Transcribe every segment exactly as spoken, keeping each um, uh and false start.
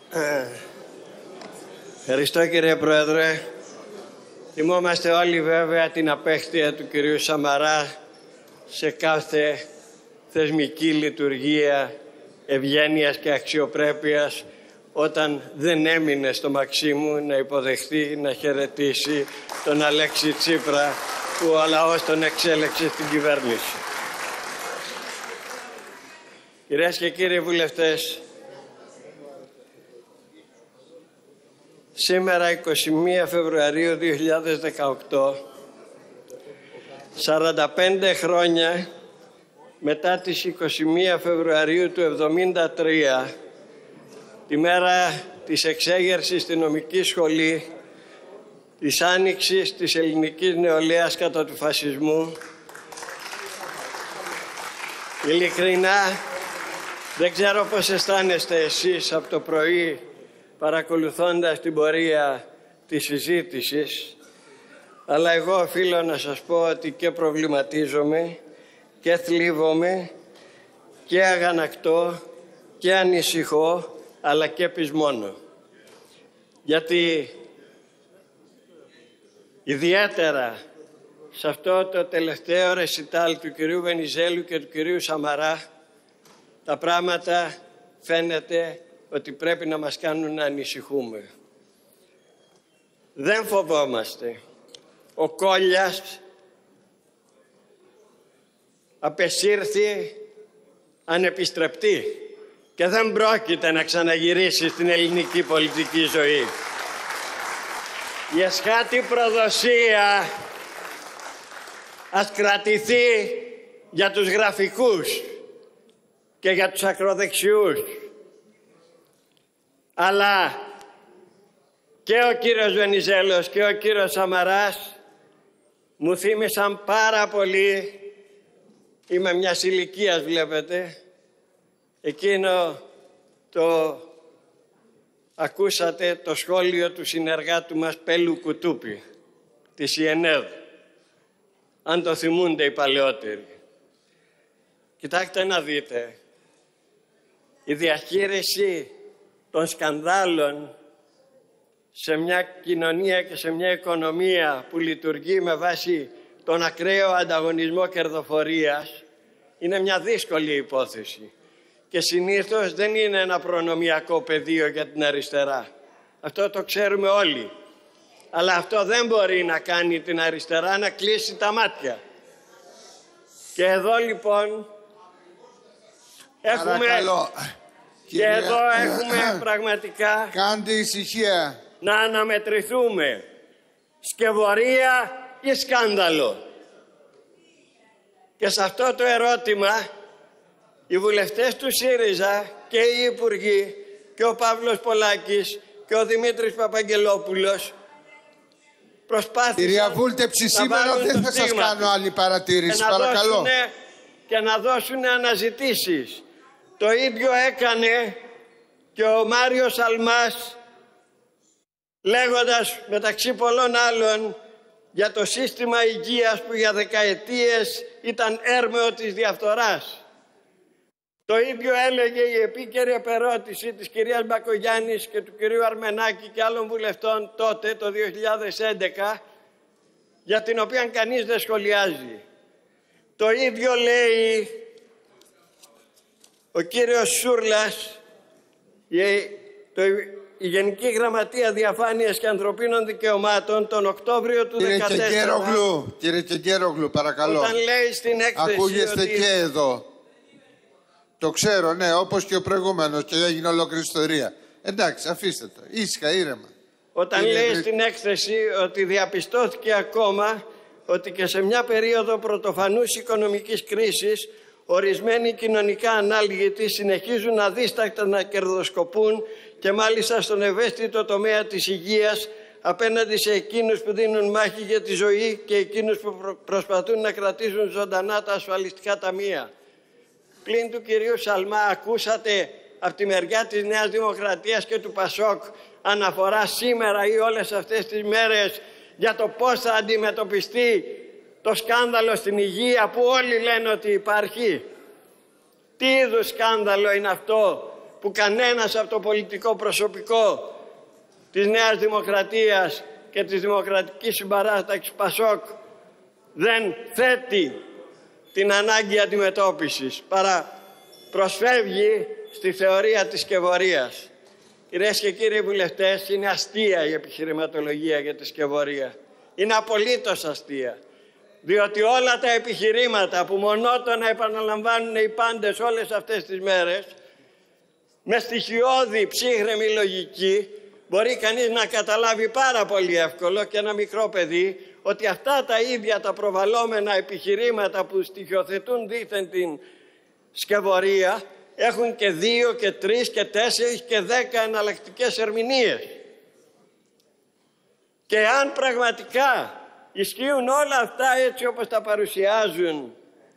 Ε, ευχαριστώ κύριε Πρόεδρε. Θυμόμαστε όλοι βέβαια την απέχθεια του κυρίου Σαμαρά σε κάθε θεσμική λειτουργία ευγένειας και αξιοπρέπειας, όταν δεν έμεινε στο Μαξίμου να υποδεχθεί, να χαιρετήσει τον Αλέξη Τσίπρα που ο λαός τον εξέλεξε στην κυβέρνηση. Κυρίες και κύριοι βουλευτές, σήμερα εικοστή πρώτη Φεβρουαρίου δύο χιλιάδες δεκαοκτώ, σαράντα πέντε χρόνια μετά τις εικοστή πρώτη Φεβρουαρίου του εβδομήντα τρία, τη μέρα της εξέγερσης στη νομική σχολή, της άνοιξης της ελληνικής νεολαίας κατά του φασισμού, ειλικρινά δεν ξέρω πώς αισθάνεστε εσείς από το πρωί παρακολουθώντας την πορεία της συζήτησης, αλλά εγώ οφείλω να σας πω ότι και προβληματίζομαι και θλίβομαι και αγανακτώ και ανησυχώ, αλλά και πεισμώνω. Γιατί ιδιαίτερα σε αυτό το τελευταίο ρεσιτάλ του κυρίου Βενιζέλου και του κυρίου Σαμαρά, τα πράγματα φαίνεται ότι πρέπει να μας κάνουν να ανησυχούμε. Δεν φοβόμαστε. Ο Κόλλιας απεσύρθη ανεπιστρεπτή και δεν πρόκειται να ξαναγυρίσει στην ελληνική πολιτική ζωή. Η εσχάτη προδοσία ας κρατηθεί για τους γραφικούς και για τους ακροδεξιούς. Αλλά και ο κύριος Βενιζέλος και ο κύριος Σαμαράς μου θύμισαν πάρα πολύ, είμαι μιας ηλικίας βλέπετε, εκείνο το ακούσατε το σχόλιο του συνεργάτου μας Πέλου Κουτούπη της ΙΕΝΕΔ, αν το θυμούνται οι παλαιότεροι. Κοιτάξτε να δείτε, η διαχείριση των σκανδάλων σε μια κοινωνία και σε μια οικονομία που λειτουργεί με βάση τον ακραίο ανταγωνισμό κερδοφορίας είναι μια δύσκολη υπόθεση και συνήθως δεν είναι ένα προνομιακό πεδίο για την αριστερά. Αυτό το ξέρουμε όλοι. Αλλά αυτό δεν μπορεί να κάνει την αριστερά να κλείσει τα μάτια. Και εδώ λοιπόν έχουμε... Παρακαλώ. Και Κυρία... εδώ έχουμε πραγματικά κάντε ησυχία. Να αναμετρηθούμε σκευωρία ή σκάνδαλο. Και σε αυτό το ερώτημα οι βουλευτές του ΣΥΡΙΖΑ και οι υπουργοί και ο Παύλος Πολάκης και ο Δημήτρης Παπαγγελόπουλος προσπάθησαν. Κυρία Βούλτεψη, σήμερα δεν θα σας κάνω άλλη παρατήρηση, παρακαλώ. Και να δώσουν αναζητήσεις. Το ίδιο έκανε και ο Μάριος Αλμάς, λέγοντας μεταξύ πολλών άλλων για το σύστημα υγείας που για δεκαετίες ήταν έρμεο της διαφθοράς. Το ίδιο έλεγε η επίκαιρη επερώτηση της κυρίας Μπακογιάννης και του κυρίου Αρμενάκη και άλλων βουλευτών τότε, το δύο χιλιάδες έντεκα, για την οποία κανείς δεν σχολιάζει. Το ίδιο λέει ο κύριος Σούρλας, η, το, η Γενική Γραμματεία Διαφάνειας και Ανθρωπίνων Δικαιωμάτων, τον Οκτώβριο του δύο χιλιάδες δεκατέσσερα. Κύριε Κεγκέρογλου, κύριε Κεγκέρογλου, παρακαλώ. Όταν λέει στην έκθεση ακούγεστε ότι... και εδώ. Το ξέρω, ναι, όπως και ο προηγούμενος και έγινε ολόκληρη ιστορία. Εντάξει, αφήστε το. Ήσυχα, ήρεμα. Όταν κύριε... λέει στην έκθεση ότι διαπιστώθηκε ακόμα ότι και σε μια περίοδο πρωτοφανούς οικονομικής κρίσης ορισμένοι κοινωνικά ανάλγητοι συνεχίζουν αδίστακτα να κερδοσκοπούν και μάλιστα στον ευαίσθητο τομέα της υγείας απέναντι σε εκείνους που δίνουν μάχη για τη ζωή και εκείνους που προσπαθούν να κρατήσουν ζωντανά τα ασφαλιστικά ταμεία. Πλην του κυρίου Σαλμά ακούσατε από τη μεριά της Νέας Δημοκρατίας και του Πασόκ αναφορά σήμερα ή όλες αυτές τις μέρες για το πώς θα αντιμετωπιστεί το σκάνδαλο στην υγεία που όλοι λένε ότι υπάρχει? Τι είδους σκάνδαλο είναι αυτό που κανένας από το πολιτικό προσωπικό της Νέας Δημοκρατίας και της Δημοκρατικής Συμπαράταξης Πασόκ δεν θέτει την ανάγκη αντιμετώπισης, παρά προσφεύγει στη θεωρία της σκευωρίας. Κυρίες και κύριοι βουλευτές, είναι αστεία η επιχειρηματολογία για τη σκευωρία. Είναι απολύτως αστεία. Διότι όλα τα επιχειρήματα που μονότονα επαναλαμβάνουν οι πάντες όλες αυτές τις μέρες, με στοιχειώδη ψύχρεμη λογική, μπορεί κανείς να καταλάβει πάρα πολύ εύκολο και ένα μικρό παιδί ότι αυτά τα ίδια τα προβαλλόμενα επιχειρήματα που στοιχειοθετούν δήθεν την σκευωρία έχουν και δύο και τρεις και τέσσερις και δέκα εναλλακτικές ερμηνείες. Και αν πραγματικά ισχύουν όλα αυτά έτσι όπως τα παρουσιάζουν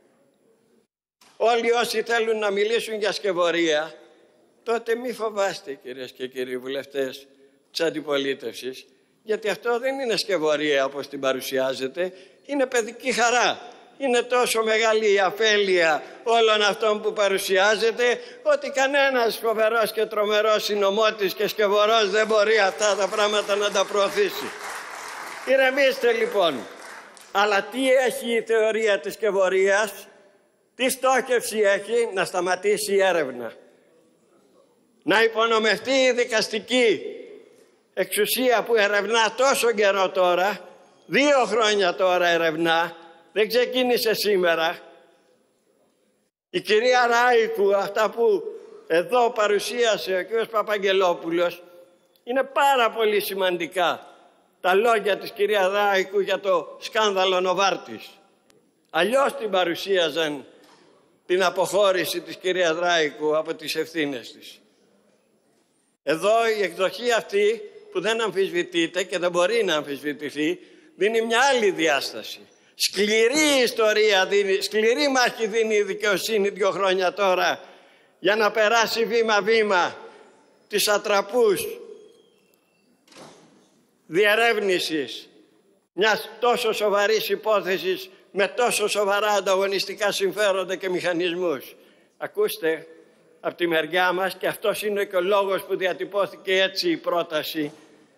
όλοι όσοι θέλουν να μιλήσουν για σκευωρία, τότε μη φοβάστε, κυρίες και κύριοι βουλευτές της αντιπολίτευσης, γιατί αυτό δεν είναι σκευωρία όπως την παρουσιάζετε, είναι παιδική χαρά. Είναι τόσο μεγάλη η αφέλεια όλων αυτών που παρουσιάζεται, ότι κανένας φοβερός και τρομερός συνωμότης και σκευωρός δεν μπορεί αυτά τα πράγματα να τα προωθήσει. Ηρεμήστε λοιπόν. Αλλά τι έχει η θεωρία της σκευωρίας, τι στόχευση έχει? Να σταματήσει η έρευνα. Να υπονομευτεί η δικαστική εξουσία που ερευνά τόσο καιρό τώρα, δύο χρόνια τώρα ερευνά, δεν ξεκίνησε σήμερα. Η κυρία Ράικου, αυτά που εδώ παρουσίασε ο κ. Παπαγγελόπουλος, είναι πάρα πολύ σημαντικά. Τα λόγια της κυρία Ράικου για το σκάνδαλο Νοβάρτης. Αλλιώς την παρουσίαζαν την αποχώρηση της κυρίας Ράικου από τις ευθύνες της. Εδώ η εκδοχή αυτή που δεν αμφισβητείται και δεν μπορεί να αμφισβητηθεί, δίνει μια άλλη διάσταση. Σκληρή ιστορία δίνει, σκληρή μάχη δίνει η δικαιοσύνη δύο χρόνια τώρα για να περάσει βήμα-βήμα τις ατραπούς διερεύνησης μιας τόσο σοβαρής υπόθεσης με τόσο σοβαρά ανταγωνιστικά συμφέροντα και μηχανισμούς. Ακούστε, από τη μεριά μας, και αυτός είναι και ο λόγος που διατυπώθηκε έτσι η πρόταση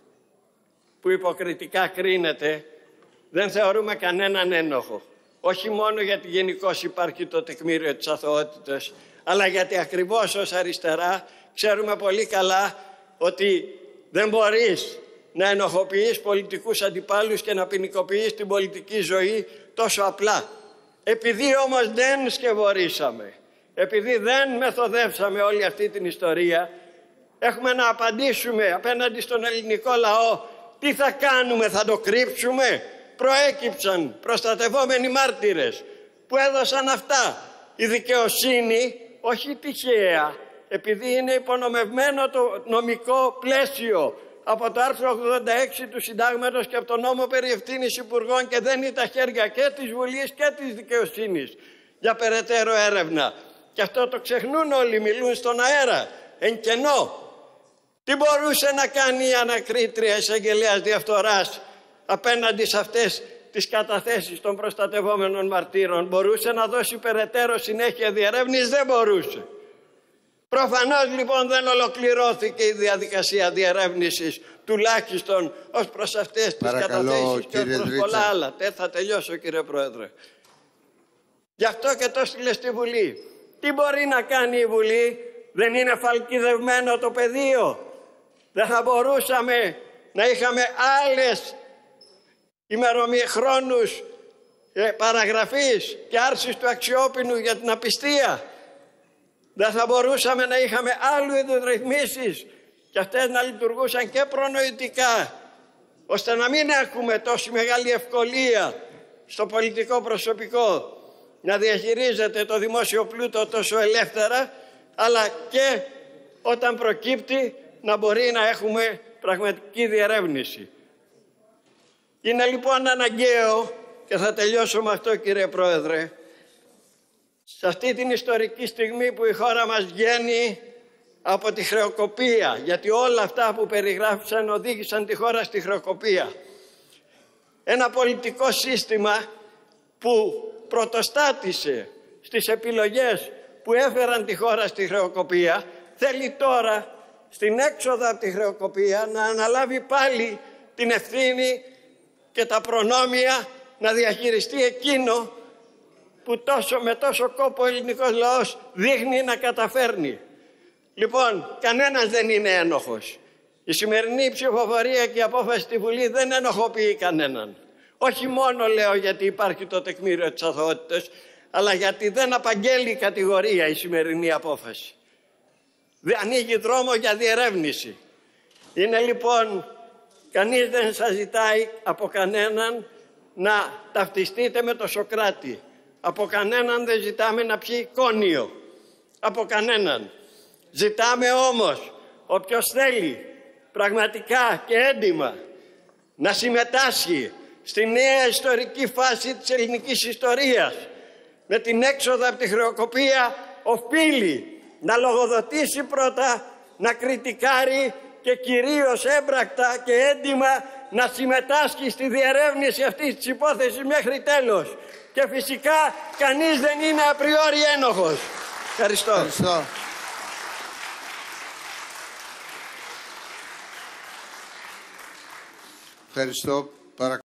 που υποκριτικά κρίνεται, δεν θεωρούμε κανέναν ένοχο. Όχι μόνο γιατί γενικώς υπάρχει το τεκμήριο της αθωότητας, αλλά γιατί ακριβώς ως αριστερά ξέρουμε πολύ καλά ότι δεν μπορείς να ενοχοποιείς πολιτικούς αντιπάλους και να ποινικοποιείς την πολιτική ζωή τόσο απλά. Επειδή όμως δεν σκευωρήσαμε, επειδή δεν μεθοδεύσαμε όλη αυτή την ιστορία, έχουμε να απαντήσουμε απέναντι στον ελληνικό λαό. Τι θα κάνουμε, θα το κρύψουμε? Προέκυψαν προστατευόμενοι μάρτυρες που έδωσαν αυτά. Η δικαιοσύνη, όχι τυχαία, επειδή είναι υπονομευμένο το νομικό πλαίσιο από το άρθρο ογδόντα έξι του Συντάγματος και από τον νόμο περί ευθύνης υπουργών, και δεν είναι τα χέρια και της Βουλής και της δικαιοσύνης για περαιτέρω έρευνα. Και αυτό το ξεχνούν όλοι, μιλούν στον αέρα, εν κενό. Τι μπορούσε να κάνει η ανακρίτρια εισαγγελέας διαφθοράς απέναντι σε αυτές τις καταθέσεις των προστατευόμενων μαρτύρων? Μπορούσε να δώσει περαιτέρω συνέχεια διερεύνης? Δεν μπορούσε. Προφανώς λοιπόν δεν ολοκληρώθηκε η διαδικασία διερεύνησης, τουλάχιστον ως προς αυτές τις Παρακαλώ, καταθέσεις και ως προς Δρίτσα. πολλά άλλα. Τε, θα τελειώσω, κύριε Πρόεδρε. Γι' αυτό και το στείλε στη Βουλή. Τι μπορεί να κάνει η Βουλή? Δεν είναι φαλκιδευμένο το πεδίο? Δεν θα μπορούσαμε να είχαμε άλλες ημερομηνίες, χρόνους ε, παραγραφής και άρσης του αξιόπινου για την απιστία? Δεν θα μπορούσαμε να είχαμε άλλου είδους ρυθμίσεις και αυτές να λειτουργούσαν και προνοητικά, ώστε να μην έχουμε τόση μεγάλη ευκολία στο πολιτικό προσωπικό να διαχειρίζεται το δημόσιο πλούτο τόσο ελεύθερα, αλλά και όταν προκύπτει να μπορεί να έχουμε πραγματική διερεύνηση. Είναι λοιπόν αναγκαίο, και θα τελειώσω με αυτό, κύριε Πρόεδρε, σε αυτή την ιστορική στιγμή που η χώρα μας βγαίνει από τη χρεοκοπία, γιατί όλα αυτά που περιγράφησαν οδήγησαν τη χώρα στη χρεοκοπία. Ένα πολιτικό σύστημα που πρωτοστάτησε στις επιλογές που έφεραν τη χώρα στη χρεοκοπία, θέλει τώρα στην έξοδο από τη χρεοκοπία να αναλάβει πάλι την ευθύνη και τα προνόμια να διαχειριστεί εκείνο που τόσο με τόσο κόπο ο ελληνικός λαός δείχνει να καταφέρνει. Λοιπόν, κανένας δεν είναι ένοχος. Η σημερινή ψηφοφορία και η απόφαση στη Βουλή δεν ενοχοποιεί κανέναν. Όχι μόνο λέω γιατί υπάρχει το τεκμήριο της αθωότητας, αλλά γιατί δεν απαγγέλει κατηγορία η σημερινή απόφαση. Δεν ανοίγει δρόμο για διερεύνηση. Είναι λοιπόν, κανείς δεν σας ζητάει από κανέναν να ταυτιστείτε με το Σωκράτη. Από κανέναν δεν ζητάμε να πιει κόνιο. Από κανέναν. Ζητάμε όμως, όποιος θέλει πραγματικά και έντιμα να συμμετάσχει στη νέα ιστορική φάση της ελληνικής ιστορίας, με την έξοδο από τη χρεοκοπία, οφείλει να λογοδοτήσει πρώτα, να κριτικάρει και κυρίως έμπρακτα και έντιμα να συμμετάσχει στη διερεύνηση αυτής της υπόθεσης μέχρι τέλος. Και φυσικά κανείς δεν είναι απριόρι ένοχος. Ευχαριστώ. Ευχαριστώ. Ευχαριστώ.